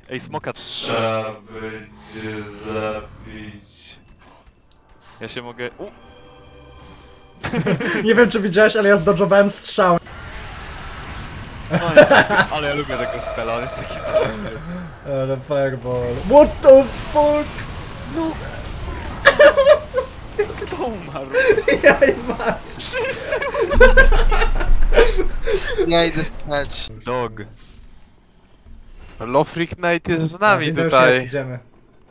Ej, smoka trzeba będzie zabić. Ja się mogę... Nie wiem czy widziałeś, ale ja zdodżowałem strzał. No nie trafił, ale ja lubię tego spela, on jest taki dobry. Ale fireball. What the fuck? No! Kto umarł? Ja i mać. Wszyscy! Ja idę spać. Dog. Lofric Knight jest z nami Windows tutaj. jest, idziemy.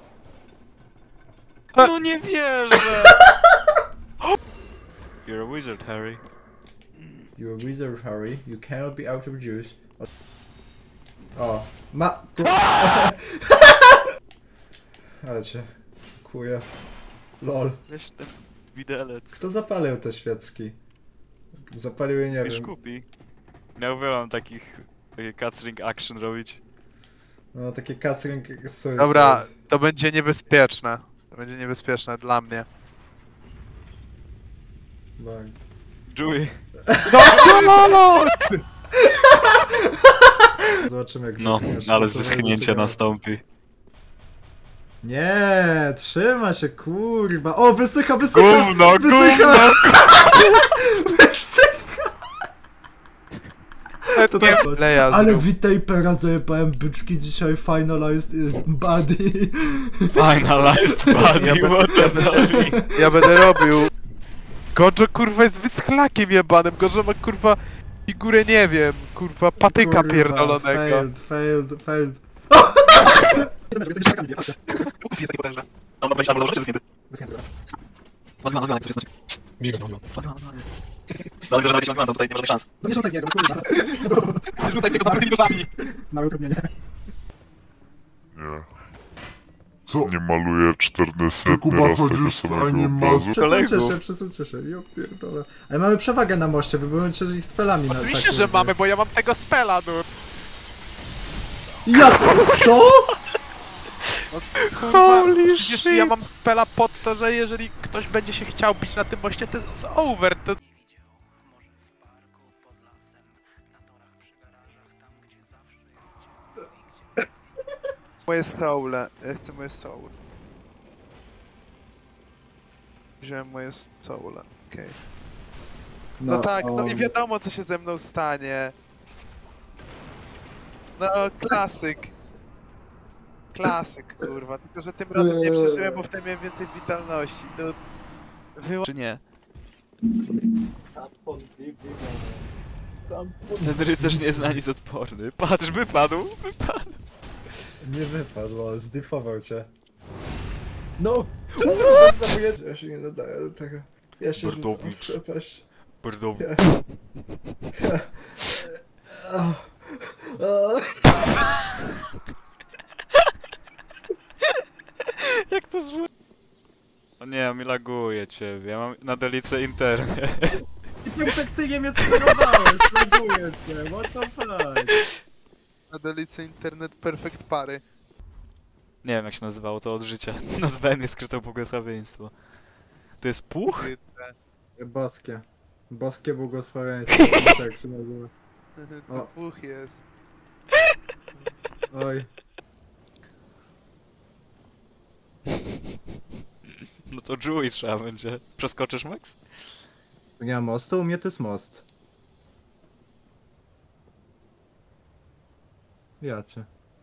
No nie wierzę! You're a wizard, Harry. You're a wizard, Harry. You cannot be out of juice. O. Ale cię. Kuję. Lol. Weź ten widelec. Kto zapalił te świecki? Zapalił je nie Już wiem. kupi. Ja uwielbiam takie cutscene action robić. No takie cutscene suicide. Dobra, to będzie niebezpieczne. To będzie niebezpieczne dla mnie. Bardzo. Joey. No! Zobaczymy jak No, wyschniesz. ale Co wyschnięcie ciekawe. nastąpi. Nie, trzyma się, kurwa. O, wysycha, wysycha! Gówno, wysycha! Wysycha! To tak nie Leja Ale zrób. witaj pera, zajebałem byczki dzisiaj, finalized body. Finalized body, what the hell? Ja będę robił. Gojo kurwa jest wyschlakiem jebanym. Gojo ma kurwa figurę nie wiem, kurwa patyka Kurwa, pierdolonego. Failed. Uf, jest taki potężny. On ma 20 albo założyć, czy Odmiana, jak coś jest. Biega, no. No ale że będzie odmiana, tutaj nie ma żadnych szans. No nie rzucaj niego, kurwa. Rzucaj tego za tymi nożami. Małe utrudnienie. Nie. Co? Nie maluję 14 Kuba, raz tego chodzisz z samego animacji. obrazu. Przesuńcie się, jo pierdolę. Ale mamy przewagę na moście, wy będziecie ich spelami na Oczywiście, że mamy, bo ja mam tego spela, no. Ja, co? Kurwa, przecież ja mam spela pod to, że jeżeli ktoś będzie się chciał bić na tym moście, to jest over, to... Moje soule, ja chcę moje soul. Wziąłem moje soule, okej. No tak, no i wiadomo co się ze mną stanie. No, klasyk. Klasyk, kurwa, tylko że tym razem nie przeżyłem, bo wtedy miałem więcej witalności. No, Czy nie? Ten rycerz nie jest na nic odporny. Patrz, wypadł. Nie wypadł, ale zdifował cię. No! Ja się nie nadaję do tego. Ja się Burdowicz. przepaść. Bordowy. Jak to złe? O nie, mi laguje ciebie. Ja mam na delice internet. I perfekcyjnie mnie sterowałeś, laguję cię, what the fuck? na delicy internet perfect pary. Nie wiem jak się nazywało to od życia. Nazwałem je skryte błogosławieństwo. To jest puch? Boskie. Boskie błogosławieństwo, tak się nazywa. To O. puch jest. Oj. No to Joey trzeba będzie. Przeskoczysz, Max? Nie ma mostu, u mnie to jest most. Ja cię.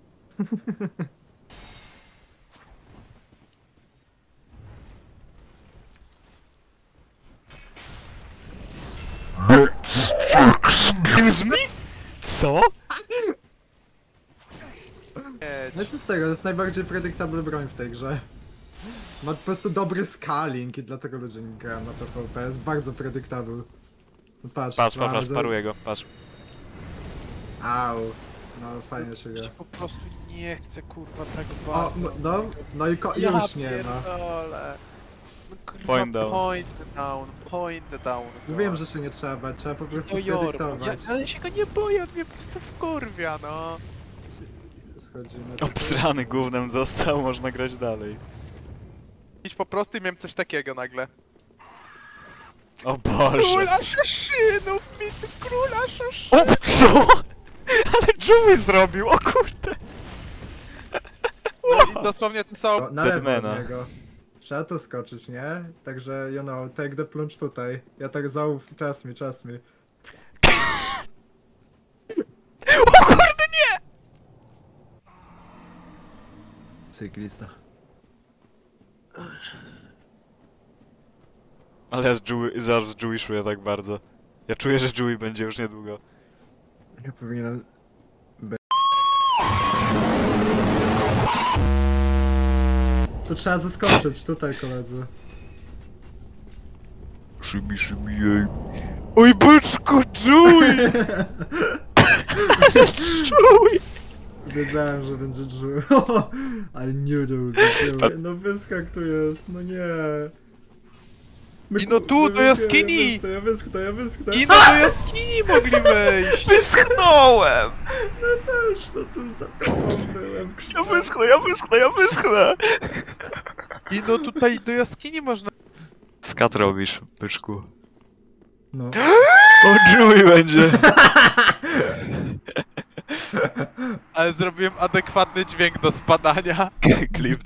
Excuse me? Co? No co z tego, to jest najbardziej predictable broń w tej grze. Ma po prostu dobry scaling i dlatego ludzie nie grają na PvP, jest bardzo predictable. No patrz, Patrz, mamy patrz, za- paruję go, patrz. Au. No fajnie się gra. Ja po prostu nie chcę kurwa tak O, bardzo. no i Ja już nie ma. pierdolę. No, kurwa, Point down. Point down. Mówiłem, że się nie trzeba bać, trzeba po prostu No jormo, predyktować. ale się go nie boję, on mnie po prostu wkurwia, no. Schodzimy. Obsrany gównem został, można grać dalej. Idź po prostu i miałem coś takiego nagle. O Boże. Król asaszynów, mity król asaszynów. O, co? Ale Joey zrobił, o kurde. dosłownie to samo. Na lewo Deadmana. od niego. Trzeba tu skoczyć, nie? Także, you know, take the plunge tutaj. Ja tak zauf... Czas mi. O kurde, nie! Cyklista. Ale ja zaraz z Joey czuję tak bardzo. Ja czuję, że Joey będzie już niedługo. Ja powinienem... To trzeba zeskoczyć tutaj, koledzy. Szybi, jej. Oj, byczku, Joey! Joey! Wiedziałem, że będzie żył. I knew there would be Joey. No wyskak tu jest, no nie. I no tu, do jaskini! Ja wyschnę. I no do jaskini mogli wejść! Wyschnąłem! No tu za tobą byłem. Ja wyschnę! I no tutaj do jaskini można... Skat robisz, byczku. No. O, Joey będzie! Ale zrobiłem adekwatny dźwięk do spadania. Klip